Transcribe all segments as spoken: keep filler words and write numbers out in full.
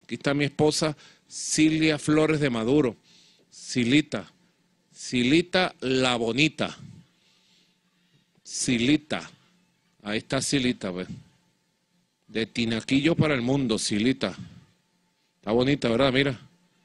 Aquí está mi esposa Cilia Flores de Maduro. Silita. Silita la bonita. Silita. Ahí está Silita, pues. De Tinaquillo para el mundo, Silita. Está bonita, ¿verdad? Mira.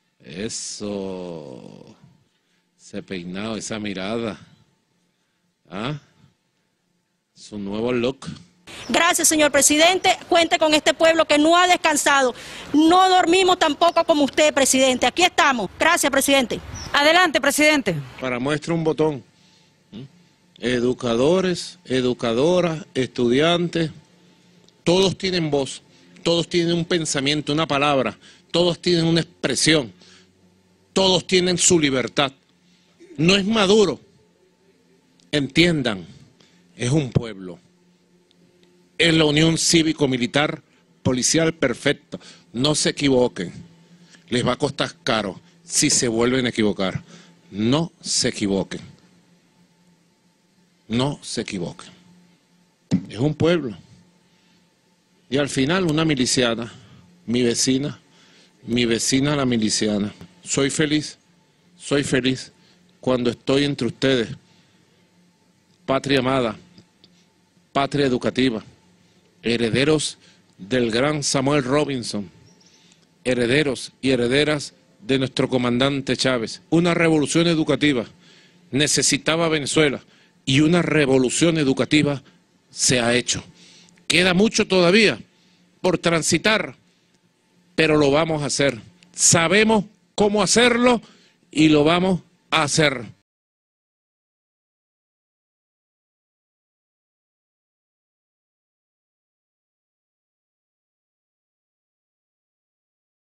Eso. Ese peinado, esa mirada. ¿Ah? Su nuevo look. Gracias, señor presidente. Cuente con este pueblo que no ha descansado. No dormimos tampoco como usted, presidente. Aquí estamos. Gracias, presidente. Adelante, presidente. Para muestra un botón. Educadores, educadoras, estudiantes, todos tienen voz, todos tienen un pensamiento, una palabra, todos tienen una expresión, todos tienen su libertad. No es Maduro, entiendan, es un pueblo. Es la unión cívico-militar, policial perfecta. No se equivoquen, les va a costar caro si se vuelven a equivocar. No se equivoquen. No se equivoquen. Es un pueblo. Y al final una miliciana, mi vecina, mi vecina la miliciana. Soy feliz, soy feliz cuando estoy entre ustedes. Patria amada, patria educativa, herederos del gran Samuel Robinson, herederos y herederas de nuestro comandante Chávez. Una revolución educativa necesitaba Venezuela. Y una revolución educativa se ha hecho. Queda mucho todavía por transitar, pero lo vamos a hacer. Sabemos cómo hacerlo y lo vamos a hacer.